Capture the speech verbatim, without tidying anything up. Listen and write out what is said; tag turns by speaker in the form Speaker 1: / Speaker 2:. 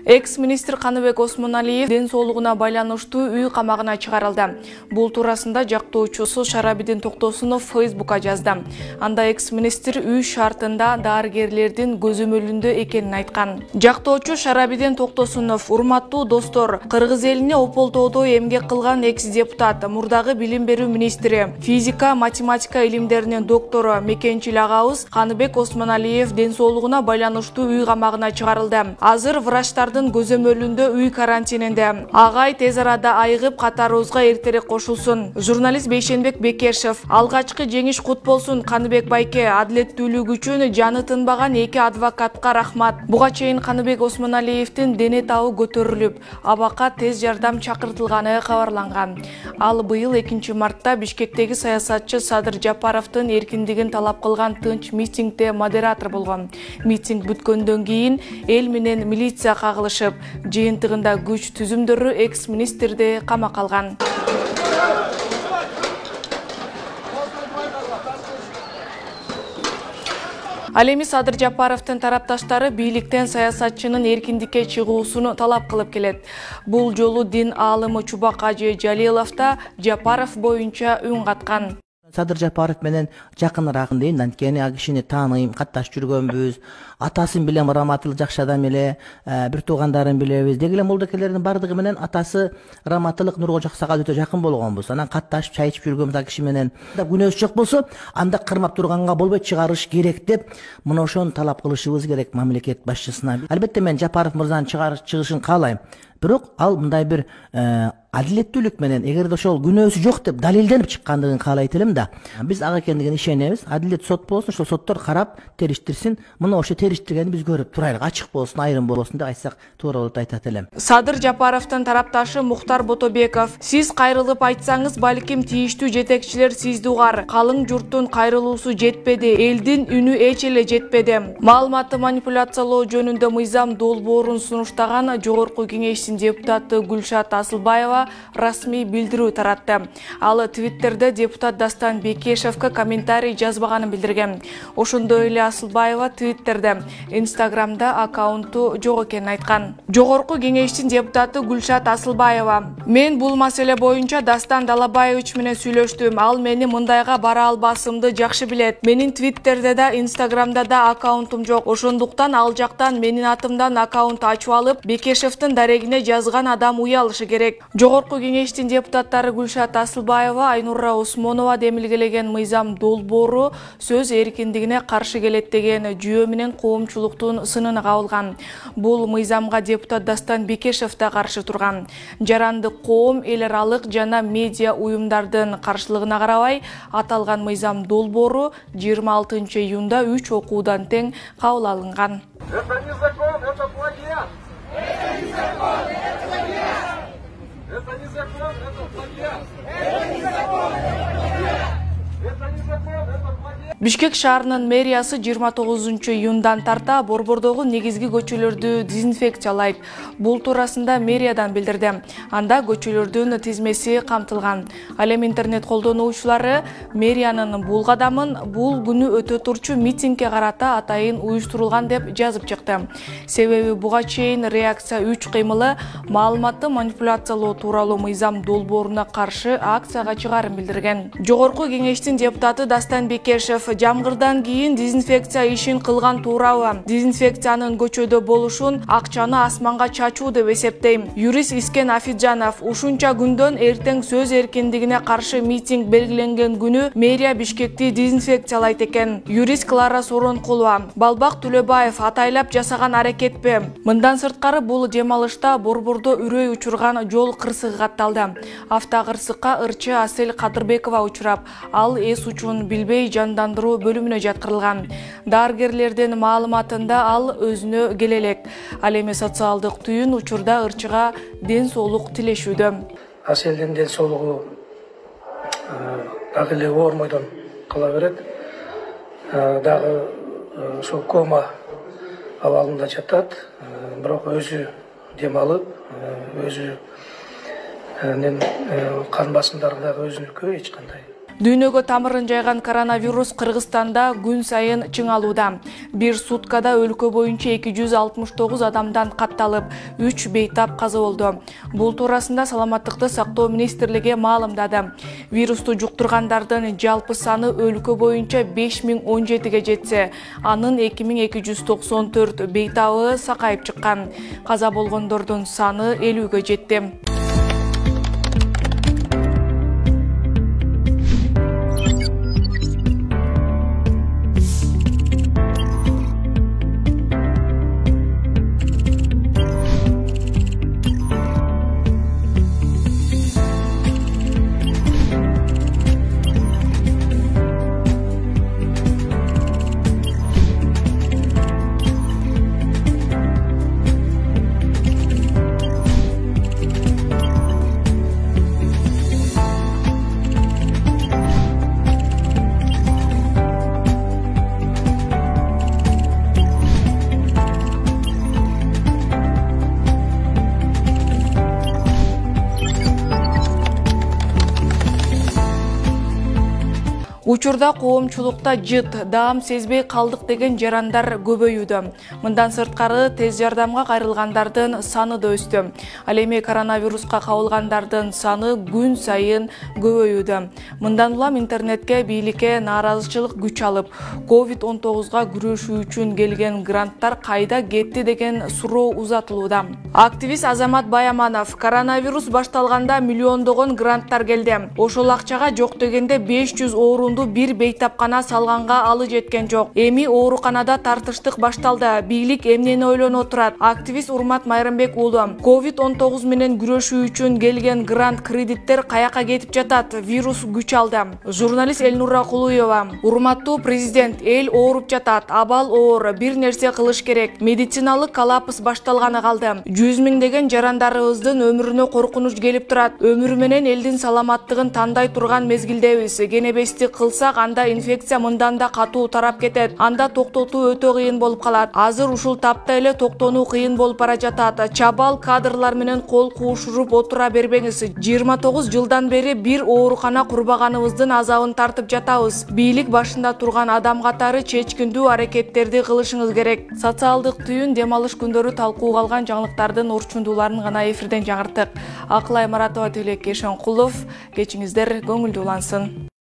Speaker 1: Экс-министр Каныбек Осмоналиев ден соолугуна байланыштуу үй камагына чыгарылды. Бул туурасында жактоочусу Шарабидин Токтосунов Фейсбукка жазды. Анда экс-министр үй шартында дарыгерлердин көзөмөлүндө экенин айткан. Жактоочу Шарабидин Токтосунов: урматтуу достор, Кыргыз элине ополтоодо эмгек кылган экс-депутат, мурдагы билим берүү министри, физика, математика илимдеринин доктору Мекенчил агабыз Каныбек Осмоналиев ден соолугуна байланыштуу үй камагына чыгарылды. Азыр врачтардын көзөмөлүндө үй карантининде. Агай тез арада айыгып катарыбызга эртерээк кошулсун. Журналист Бейшенбек Бекешев: алгачкы жеңиш кут болсун Каныбек байке, адилеттүүлүк үчүн жаны тынбаган эки адвокатка рахмат. Буга чейин Каныбек Осмоналиевдин дене табы көтөрүлүп, абакка тез жардам чакыртылганы кабарланган. Ал быйыл экинчи мартта Бишкектеги саясатчы Садыр Жапаровдун эркиндигин талап кылган тынч митингде модератор болгон. Митинг бүткөндөн кийин эл менен милиция кагылышып, жыйынтыгында күч түзүмдөрү экс-министрди камакка алган. Ал эми Садыр Жапаровдун тарапташтары бийликтен саясатчынын эркиндикке чыгуусун талап кылып келет. Бул жолу дин аалымы Чубак Ажы Жалилов да Жапаров боюнча үн каткан.
Speaker 2: Садыр Жапаров менен жакыныраак дейм, анткени ал кишини тааныйм, катташып жүргөнбүз. Атасын билем, Раматыл жакшы адам эле, бир туугандарын билебиз. Деги эле молдокелердин бардыгы менен атасы Раматылык Нуркожо Аксакал өтө жакын болгонбуз. Анан катташып чай ичип жүргөнбүз ал киши менен. Күнөөсү жок болсо, анда кырмап турганга болбойт, чыгарыш керек деп, мына ошону талап кылышыбыз керек мамлекет башчысына. Албетте мен Жапаров мырзанын чыгышын каалайм. Бирок ал мындай бир адилеттүүлүк менен, эгерде ошол күнөөсү жок деп далилденип чыккандыгын каалайт элем да. Биз ага экендигине ишенебиз. Адилет сот болсун, ошол соттор карап териштирсин. Мына ошо териштиргенди биз көрүп турайлык, ачык болсун, айрым болсун деп айтсак туура болот айтат элем.
Speaker 1: Садыр Жапаровдун тарапташы Мухтар Ботобеков: сиз кайрылып айтсаңыз, балким тийиштүү жетекчилер сизди угар. Калың журттун кайрылуусу жетпеди, элдин үнү эч эле жетпеди. Маалыматты манипуляциялоо жөнүндө мыйзам долбоорун сунуштаган Жогорку Кеңештин депутаты Гүлшат Асылбаева расмий билдирүү таратты. Ал Твиттерде депутат Дастан Бекешевке комментарий жазбаганын билдирген. Ошондой эле Асылбаева Твиттерде, Инстаграмда аккаунту жок экенин айткан. Жогорку Кеңештин депутаты Гүлшат Асылбаева: мен бул маселе боюнча Дастан Далабаевич менен сүйлөштүм. Ал мени мындайга бара албасымды жакшы билет. Менин Твиттерде да, Инстаграмда да аккаунтум жок. Ошондуктан ал жактан менин атымдан аккаунт ачып алып, Бекешевдин дарегине жазган адам уялышы керек. Жогорку Кеңештин депутаттары Гүлшат Асылбаева, Айнура Осмонова демилгелеген мыйзам долбоору сөз эркиндигине каршы келет деген жүйө менен коомчулуктун сынын кабылган. Бул мыйзамга депутат Дастан Бекешев да каршы турган. Жарандык коом, эл аралык жана медиа уюмдардын каршылыгына карабай, аталган мыйзам долбоору жыйырма алтынчы июнда үч окуудан тең кабыл алынган.
Speaker 3: Это не закон, это плагиат. Это не закон, это плагиат. Это не закон, это плагиат. Это не закон, это плагиат. Это не закон, это плагиат.
Speaker 1: Бишкек шаарынын мэриясы жыйырма тогузунчу июндан тарта Борбордогу негизги көчөлөрдү дезинфекциялайт. Бул туурасында мэриядан билдирди. Анда көчөлөрдүн тизмеси камтылган. Ал эми интернет колдонуучулары мэриянын бул кадамын бул күнү өтө турчу митингге карата атайын уюштурулган деп жазып чыкты. Себеби буга чейин реакция үч кыймылы маалыматты манипуляциялоо тууралуу мыйзам долбооруна каршы акцияга чыгарын билдирген. Жогорку Кеңештин депутаты Дастан Бекешев: жамгырдан кийин дезинфекция ишин кылган туурабы? Дезинфекциянын көчөдө болушун акчаны асманга чачуу деп эсептейм. Юрист Искен Афиджанов: ушунча күндөн эртең сөз эркиндигине каршы митинг белгиленген күнү мэрия Бишкекти дезинфекциялайт экен. Юрист Клара Соронкулова: Балбак Төлөбаев атайлап жасаган аракетпи? Мындан сырткары бул дем алышта Борбордо үрөй учурган жол кырсыгы катталды. Автокырсыкка ырчы Асель Кадырбекова учурап, ал эс учун билбей жандандыруу бөлүмүнө жаткырылган. Дарыгерлердин маалыматында ал өзүнө келе элек. Ал эми социалдык түйүн учурда ырчыга ден соолук тилешүүдө.
Speaker 4: Аселдин ден соолугу дагы эле оормойдон кала берет. Дагы ошол кома абалында жатат. Бирок өзү дем алып, өзү кан басымдары дагы өзүнүкү, эч кандай
Speaker 1: Дүйнөгө тамырын жайган коронавирус Кыргызстанда күн сайын чыңалууда. Бир суткада өлкө боюнча эки жүз алтымыш тогуз адамдан катталып, үч бейтап каза болду. Бул туурасында Саламаттыкты сактоо министрлиги маалымдады. Вирусту жуктургандардын жалпы саны өлкө боюнча беш миң он жетиге жетсе, анын эки миң эки жүз токсон төрт бейтабы сакайып чыккан. Каза болгондордун саны элүүгө жетти. Учурда коомчулукта жыт, даам сезбей калдык деген жарандар көбөйүүдө. Мындан сырткары тез жардамга кайрылгандардын саны да өстү. Ал эми коронавируска кабылгандардын саны күн сайын көбөйүүдө. Мындан улам интернетке бийликке нааразычылык күч алып, ковид он тогузга күрөшүү үчүн келген гранттар кайда кетти деген суроо узатылууда. Активист Азамат Баяманов: коронавирус башталганда миллиондогон гранттар келди. Ошол акчага жок дегенде беш жүз орун бир бейтапкана салганга алы жеткен жок. Эми ооруканада тартыштык башталды. Бийлик эмнени ойлонуп турат? Активист Урмат Майрымбек уулу: ковид он тогуз менен күрөшүү үчүн келген грант кредиттер каяка кетип жатат? Вирус күч алды. Журналист Элнура Кулуева: урматтуу президент, эл ооруп жатат, абал оор, бир нерсе кылыш керек. Медициналык коллапс башталганы калды. Жүз миңдеген жарандарыбыздын өмүрүнө коркунуч келип турат. Өмүрү менен элдин саламаттыгын тандай турган мезгилдебиз. Кенебести кылсак, анда инфекция мындан да катуу тарап кетет. Анда токтотуу өтө кыйын болуп калат. Азыр ушул тапта эле токтонуу кыйын болуп бара жатат. Чабал кадрлар менен кол куушуруп отура бербеңиз. жыйырма тогуз жылдан бери бир оорукана курбаганыбыздын азабын тартып жатабыз. Бийлик башында турган адам катары чечкиндүү аракеттерди кылышыңыз керек. Социалдык түйүн дем алыш күндөрү талкууга алган жаңылыктардын урчундууларын гана эфирден жаңырттык. Акылай Маратова, Тилек Ешенкулов. Кечиңиздер көңүлдүү улансын.